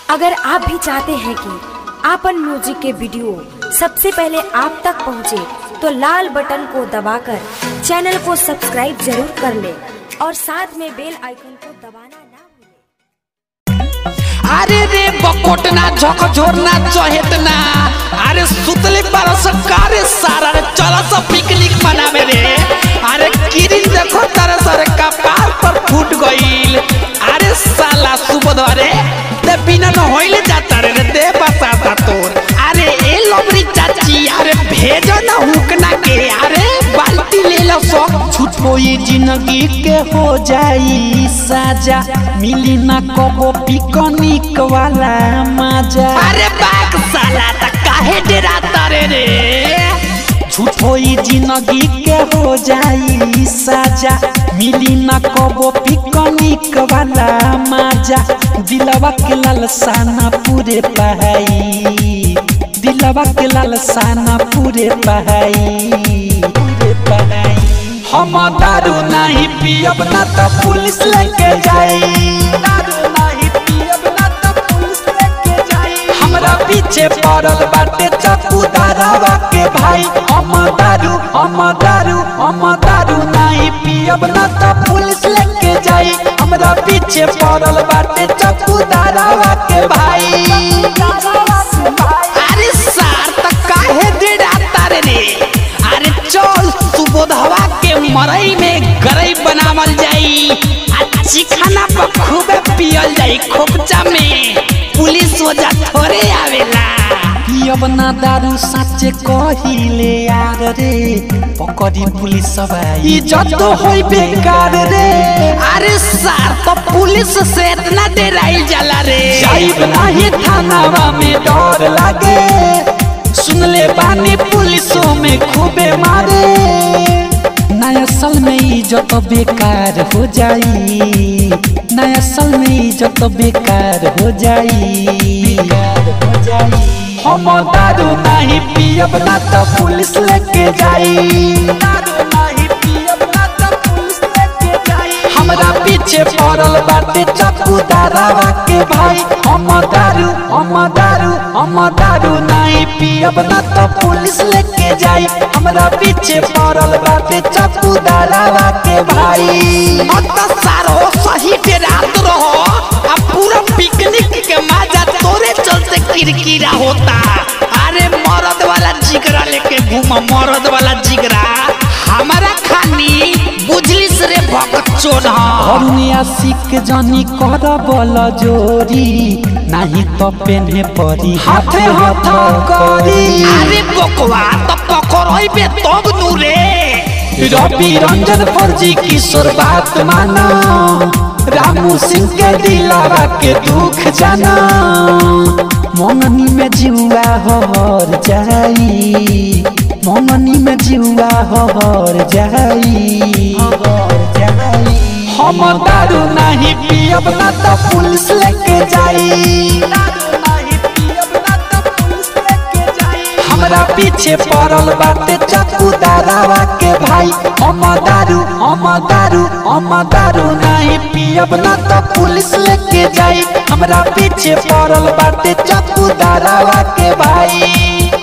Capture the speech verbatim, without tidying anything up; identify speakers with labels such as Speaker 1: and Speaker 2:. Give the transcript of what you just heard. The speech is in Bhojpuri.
Speaker 1: अगर आप भी चाहते हैं कि आपन म्यूजिक के वीडियो सबसे पहले आप तक पहुंचे, तो लाल बटन को दबाकर चैनल को सब्सक्राइब जरूर कर ले और साथ में बेल आइकन को दबाना ना भूलें।
Speaker 2: अरे रे बकोटना झकझोरना चहेतना, अरे सुतले पर सरकार सारा रे चला सब पिकनिक मनावे रे। अरे किरिन देखो तारे सर कपार पर फूट गइल। अरे साला सुबह रे ते बिना न होइले जाता रे दे बसाता तोर। अरे ए लबरी चाची अरे भेजो ना हुकना के, अरे बाल्टी ले लो सब छुटो ये जिंदगी के हो जाई साजा, मिली ना कबो पिकनिक वाला मजा। अरे बाग साला ता काहे डराता रे रे, झूठो ये जिंदगी के हो जाई साजा, मिली ना कबो पिकनिक वाला मजा। दिलवा के लालसाना पूरे पहाई, दिलवा के लालसाना पूरे पहाई, पूरे पहाई। हम दारू नहीं पियब ना तो पुलिस लेके जाई, दारू नहीं पियब ना तो पुलिस लेके जाई। हमरा पीछे पड़ल बाटे चौकीदारवा के भाई। हम दारू हम दारू हम दारू नहीं पियब ना तो पुलिस लेके जाई। हमरा पीछे पड़ल बाटे चौकीदारवा के भाई। अरे सार त काहे डराता रे रे, अरे चल सुबोधवा के मरई में गरई बनावल जाई, अच्छी खाना पर खूबे पियल जाई। खोपचा में पुलिस वजह थोड़े आवेला। पियब ना दारू साचे कहिले यार रे, पकड़ी पुलिस भाई इज्जत तो होई बेकार रे। अरे सार तो पुलिस से इतना डराइल जाला रे, जाइब नहीं थानावा में डर लागे। सुन ले बानी पुलिसों में खूबे मारे, नया साल में इज्जत बेकार हो जाई, नया साल में इज्जत बेकार हो जाई, बेकार हो जाई। हम दारू नहीं पियब ना तो पुलिस लेके जाई, दारू नहीं पियब ना तो पुलिस लेके जाई। हमरा पीछे पड़ल बाटे चौकीदारवा के भाई। हम दारू हम दारू हम दारू नहीं पियब ना तो पुलिस लेके जाई। हमरा पीछे पड़ल बाटे चौकीदारवा के भाई। मत सारो सही डरात रहो, अब पूरा पिकनिक के मजा तोरे चलते किरकिरा होता। अरे मरद वाला जिगरा लेके घूमा, मरद वाला जिगरा हमारा खानी बुझली से रे भगचोन। हरुनिया सीख जानी कर बल जोरी, नहीं तो पेन्हे परी हाथे हाथ करी। अरे बकवा तो पकड़इबे तब नु रे। रवि रंजन फर्जी किशोर बात माना, रामू सिंह के दिलावा के दुख जाना। मोननी में जीवा हर जाई, मोननी में जीवा हर जाई, हर जाई। हम दारू नहीं पियब ना तो पुलिस लेके जाई, दारू नहीं पियब ना तो पुलिस लेके जाई। हमरा पीछे पड़ल बाटे चौकीदारवा के भाई। हम दारू हम दारू हम दारू नहीं पियब ना तो पुलिस लेके जाई। हमरा पीछे पड़ल बाटे चौकीदारवा के भाई।